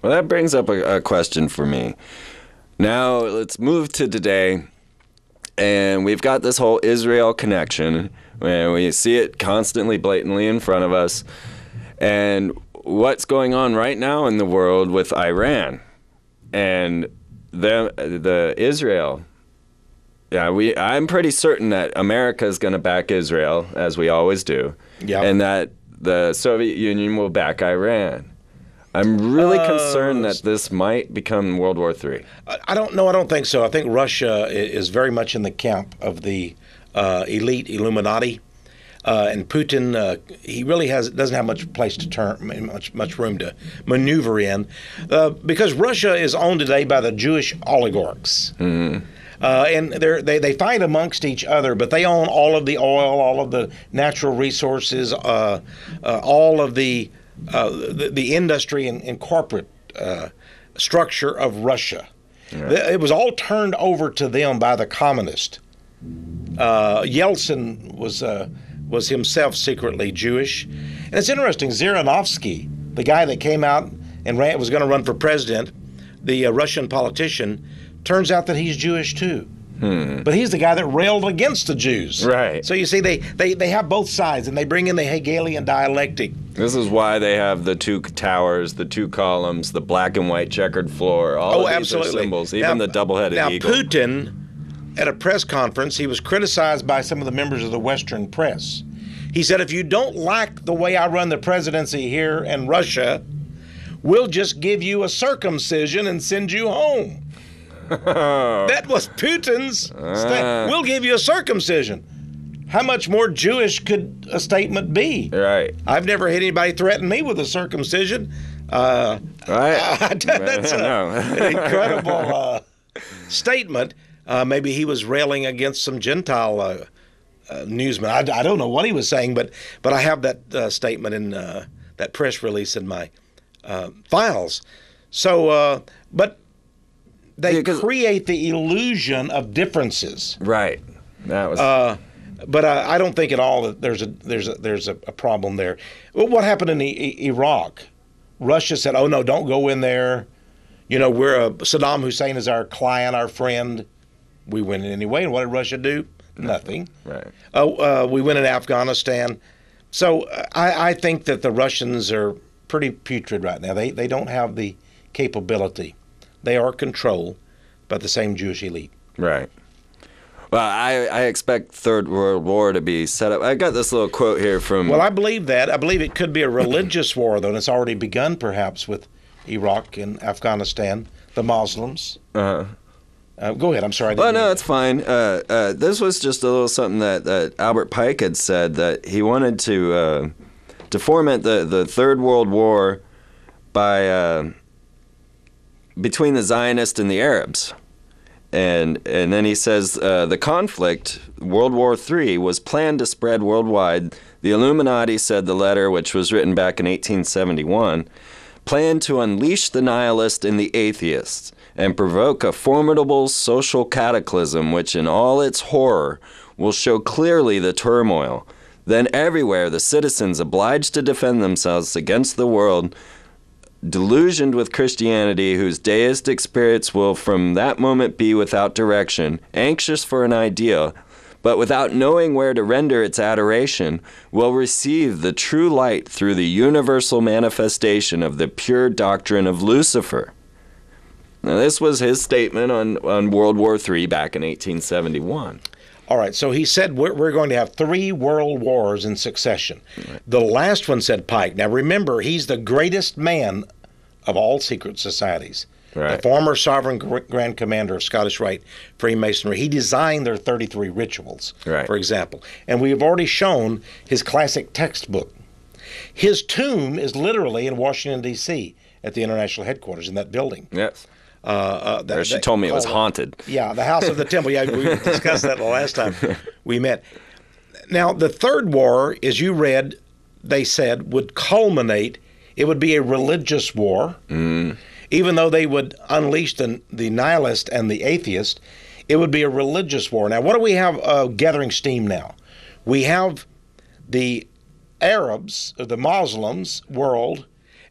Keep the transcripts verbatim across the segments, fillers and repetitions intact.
Well, that brings up a, a question for me. Now, let's move to today, and we've got this whole Israel connection, and we see it constantly, blatantly in front of us, and what's going on right now in the world with Iran and the the Israel. Yeah, we. I'm pretty certain that America is going to back Israel, as we always do, yep. and that the Soviet Union will back Iran. I'm really uh, concerned that this might become World War Three. I don't know. I don't think so. I think Russia is very much in the camp of the uh, elite Illuminati, uh, and Putin. Uh, he really has doesn't have much place to turn, much much room to maneuver in, uh, because Russia is owned today by the Jewish oligarchs. Mm-hmm. Uh, and they they fight amongst each other, but they own all of the oil, all of the natural resources, uh, uh, all of the uh, the, the industry and, and corporate uh, structure of Russia. Yeah. It was all turned over to them by the communists. Uh, Yeltsin was uh, was himself secretly Jewish, and it's interesting. Zhirinovsky, the guy that came out and ran, was going to run for president, the uh, Russian politician. Turns out that he's Jewish too. Hmm. But he's the guy that railed against the Jews. Right. So you see, they, they, they have both sides, and they bring in the Hegelian dialectic. This is why they have the two towers, the two columns, the black and white checkered floor. All oh, of these absolutely. are symbols, even now, the double-headed now, eagle. Now, Putin, at a press conference, he was criticized by some of the members of the Western press. He said, if you don't like the way I run the presidency here in Russia, we'll just give you a circumcision and send you home. That was Putin's uh. statement. We'll give you a circumcision. How much more Jewish could a statement be? Right. I've never had anybody threaten me with a circumcision. Uh, right. Uh, that's a, an incredible uh, statement. Uh, maybe he was railing against some Gentile uh, uh, newsmen. I, I don't know what he was saying, but but I have that uh, statement in uh, that press release in my uh, files. So, uh, but. They yeah, create the illusion of differences. Right. That was. Uh, but I, I don't think at all that there's a there's a there's a, a problem there. What happened in I- Iraq? Russia said, "Oh no, don't go in there. You know, we're a, Saddam Hussein is our client, our friend. We went in anyway." And what did Russia do? Nothing. Right. Uh, uh, we went in Afghanistan. So uh, I, I think that the Russians are pretty putrid right now. They they don't have the capability. They are controlled by the same Jewish elite. Right. Well, I, I expect Third World War to be set up. I got this little quote here from... Well, I believe that. I believe it could be a religious war, though, and it's already begun, perhaps, with Iraq and Afghanistan, the Muslims. Uh-huh. Uh, go ahead. I'm sorry. I didn't well, no, mean it's fine. Uh, uh, this was just a little something that, that Albert Pike had said, that he wanted to uh, to foment the, the Third World War by... Uh, between the Zionists and the Arabs. And and then he says, uh, the conflict, World War Three, was planned to spread worldwide. The Illuminati, said the letter, which was written back in eighteen seventy-one, planned to unleash the nihilist and the atheists and provoke a formidable social cataclysm which in all its horror will show clearly the turmoil. Then everywhere the citizens obliged to defend themselves against the world delusioned with Christianity, whose deistic spirits will from that moment be without direction, anxious for an ideal, but without knowing where to render its adoration, will receive the true light through the universal manifestation of the pure doctrine of Lucifer. Now, this was his statement on, on World War Three back in eighteen seventy-one. All right, so he said we're, we're going to have three world wars in succession. Right. The last one, said Pike. Now remember, he's the greatest man of all secret societies. Right. The former sovereign Grand Commander of Scottish Rite Freemasonry. He designed their thirty-three rituals, right. for example. And we have already shown his classic textbook. His tomb is literally in Washington, D C at the international headquarters in that building. Yes. Uh, uh, that, she that, told me it was haunted. Yeah, the House of the Temple. Yeah, we discussed that the last time we met. Now, the third war, as you read, they said, would culminate. It would be a religious war. Mm. Even though they would unleash the, the nihilist and the atheist, it would be a religious war. Now, what do we have uh, gathering steam now? We have the Arabs, or the Muslims world,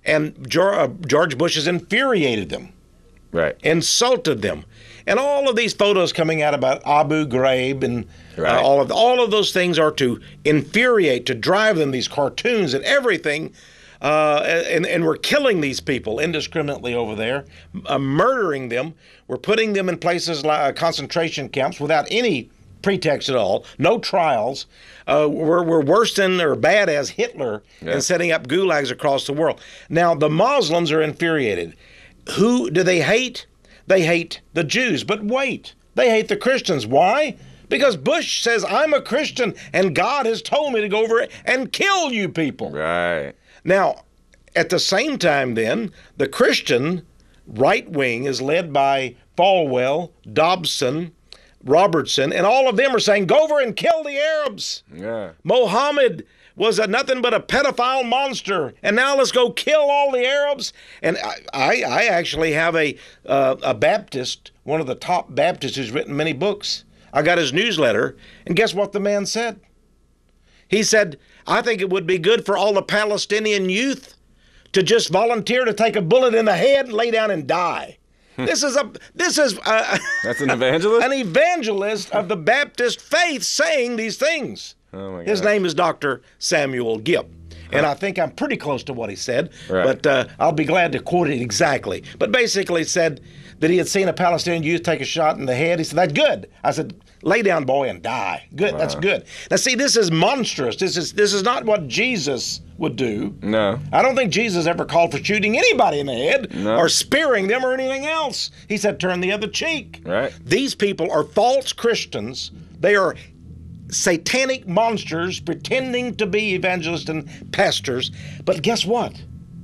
And George Bush has infuriated them, right, insulted them. And all of these photos coming out about Abu Ghraib and right. uh, all of all of those things are to infuriate, to drive them, these cartoons and everything. Uh, and, and we're killing these people indiscriminately over there, uh, murdering them. We're putting them in places like uh, concentration camps without any pretext at all, no trials. Uh, we're, we're worse than or bad as Hitler yeah. in setting up gulags across the world. Now, the Muslims are infuriated. Who do they hate? They hate the Jews. But wait, they hate the Christians. Why? Because Bush says, I'm a Christian, and God has told me to go over and kill you people. Right. Now, at the same time then, the Christian right wing is led by Falwell, Dobson, Robertson, and all of them are saying, go over and kill the Arabs. Yeah. Mohammed was a, nothing but a pedophile monster, and now let's go kill all the Arabs. And I, I, I actually have a, uh, a Baptist, one of the top Baptists who's written many books. I got his newsletter, and guess what the man said? He said, I think it would be good for all the Palestinian youth to just volunteer to take a bullet in the head and lay down and die. This is a this is a, that's an evangelist, an evangelist of the Baptist faith saying these things. Oh my God. His name is Doctor Samuel Gipp, and I think I'm pretty close to what he said. Right. But uh, I'll be glad to quote it exactly. But basically said that he had seen a Palestinian youth take a shot in the head. He said, "That's good." I said, "Lay down, boy, and die." Good. Wow. That's good. Now, see, this is monstrous. This is this is not what Jesus would do. No. I don't think Jesus ever called for shooting anybody in the head no. or spearing them or anything else. He said, turn the other cheek. Right. These people are false Christians. They are satanic monsters pretending to be evangelists and pastors. But guess what?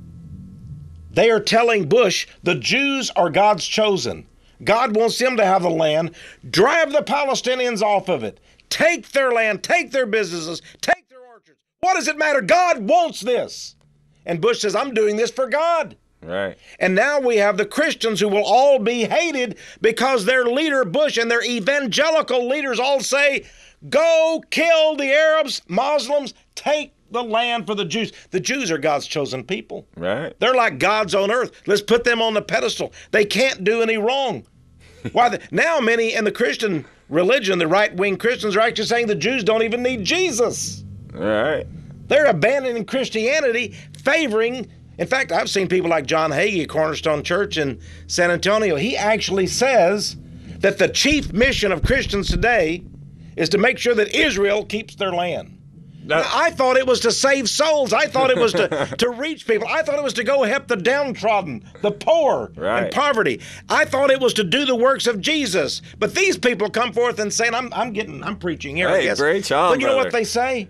They are telling Bush the Jews are God's chosen. God wants them to have the land. Drive the Palestinians off of it. Take their land. Take their businesses. Take their orchards. What does it matter? God wants this. And Bush says, I'm doing this for God. Right. And now we have the Christians who will all be hated because their leader, Bush, and their evangelical leaders all say, go kill the Arabs, Muslims, take the land for the Jews. The Jews are God's chosen people. Right. They're like gods on earth. Let's put them on the pedestal. They can't do any wrong. Why? The, now many in the Christian religion, the right-wing Christians, are actually saying the Jews don't even need Jesus. Right. They're abandoning Christianity, favoring. In fact, I've seen people like John Hagee, Cornerstone Church in San Antonio. He actually says that the chief mission of Christians today is to make sure that Israel keeps their land. Now, I thought it was to save souls. I thought it was to, to reach people. I thought it was to go help the downtrodden, the poor, right. and poverty. I thought it was to do the works of Jesus. But these people come forth and saying, I'm, I'm getting, I'm preaching here, hey, I guess. Great job, But you know brother. what they say?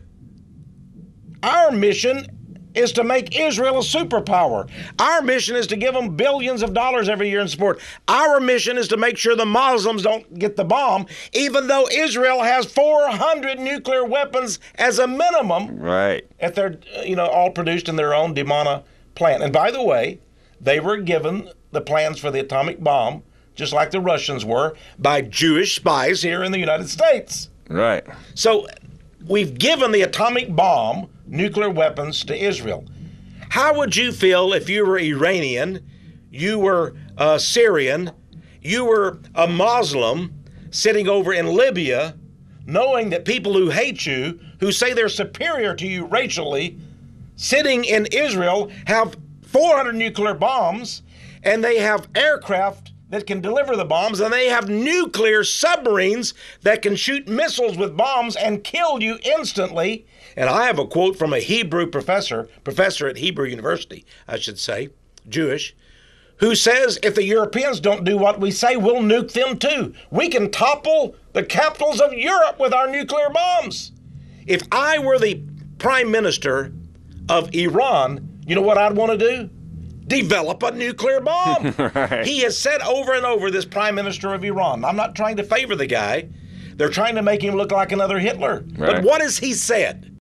Our mission is to make Israel a superpower. Our mission is to give them billions of dollars every year in support. Our mission is to make sure the Muslims don't get the bomb, even though Israel has four hundred nuclear weapons as a minimum. Right. If they're, you know, all produced in their own Dimona plant. And by the way, they were given the plans for the atomic bomb, just like the Russians were, by Jewish spies here in the United States. Right. So we've given the atomic bomb, nuclear weapons, to Israel. How would you feel if you were Iranian, you were uh, Syrian, you were a Muslim sitting over in Libya, knowing that people who hate you, who say they're superior to you racially, sitting in Israel, have four hundred nuclear bombs, and they have aircraft that can deliver the bombs, and they have nuclear submarines that can shoot missiles with bombs and kill you instantly. And I have a quote from a Hebrew professor, professor at Hebrew University, I should say, Jewish, who says if the Europeans don't do what we say, we'll nuke them too. We can topple the capitals of Europe with our nuclear bombs. If I were the prime minister of Iran, you know what I'd want to do? Develop a nuclear bomb. Right. He has said over and over, this prime minister of Iran. I'm not trying to favor the guy. They're trying to make him look like another Hitler. Right. But what has he said?